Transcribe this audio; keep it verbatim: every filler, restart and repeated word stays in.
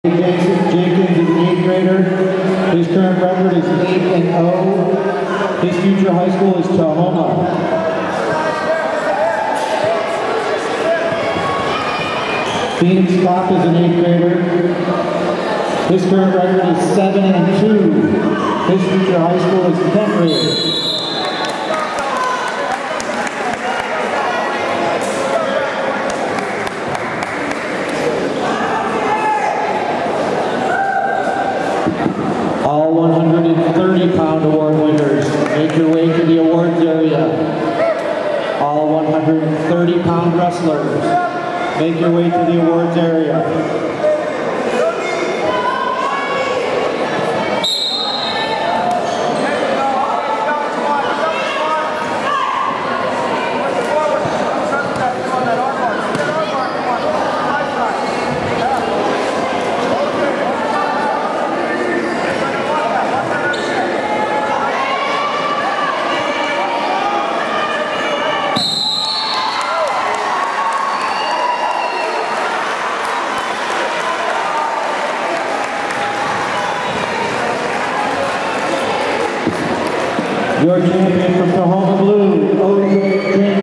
Jenkins is an eighth grader. His current record is eight and oh. His future high school is Kent-Tahoma. Phoenix Copp is an eighth grader. His current record is seven and two. His future high school is Kent-Tahoma. All one hundred thirty pound award winners, make your way to the awards area. All one hundred thirty pound wrestlers, make your way to the awards area. Your champion from Tahoma Blue, Jenkins.